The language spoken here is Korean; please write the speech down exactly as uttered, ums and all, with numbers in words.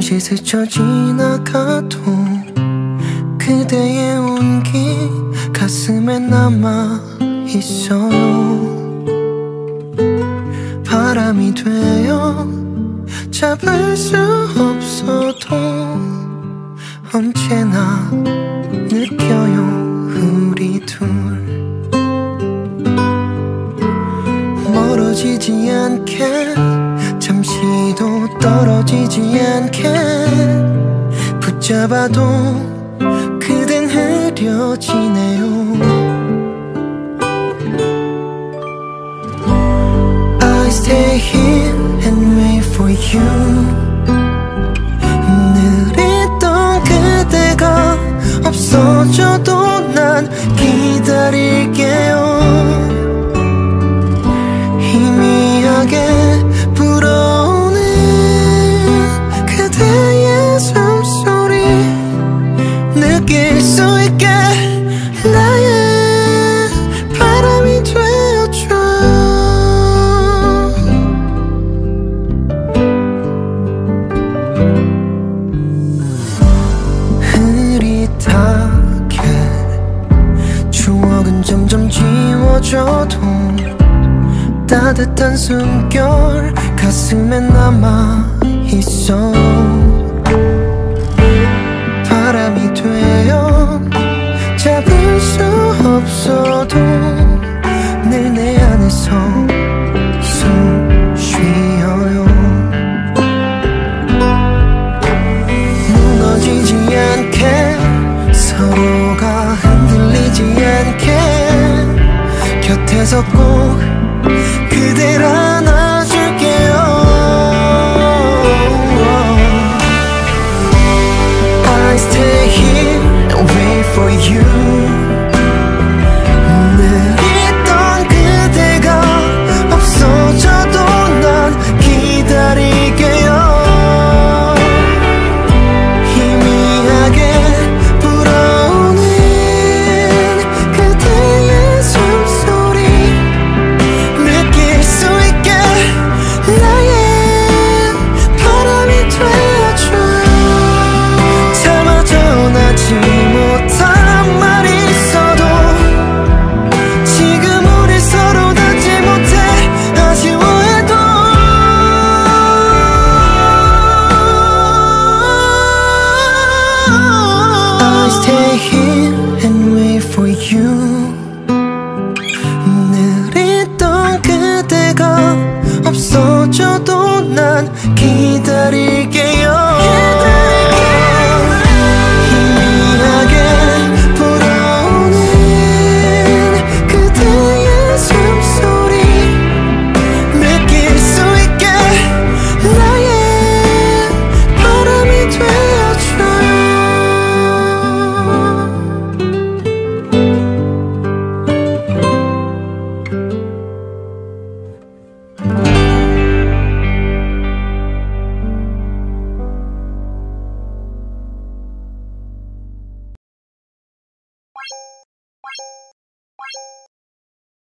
잠시 스쳐 지나가도 그대의 온기 가슴에 남아 있어요. 바람이 되어 잡을 수 없어도 언제나 느껴요 우리 둘. 멀어지지 않게 잠시도 떨어지지 않게 붙잡아도 그댄 흐려지네요. I stay here and wait for you. 늘 있던 그대가 없어져도 난 기다릴게요. 희미하게 불어오는 그대의 숨소리 느낄 수 있게 나의 바람이 되어줘. 흐릿하게 추억은 점점 지워져도 따뜻한 숨결 가슴에 남아있어. 바람이 되어 잡을 수 없어도 늘 내 안에서 숨 쉬어요. 무너지지 않게 서로가 흔들리지 않게 곁에서 꼭 그댈 안아줄게요. I stay here and wait for you. 늘 있던 그대가 없어져도 난 기다릴게요. 희미하게 불어오는 그대의 숨소리 느낄 수 있게 나의 바람이 되어줘. 참아 전하지 못한 말이 있어도 지금 우리 서로 닿지 못해 아쉬워해도 I stay here and wait for you. 늘 있던 그대가 없어져도 난 기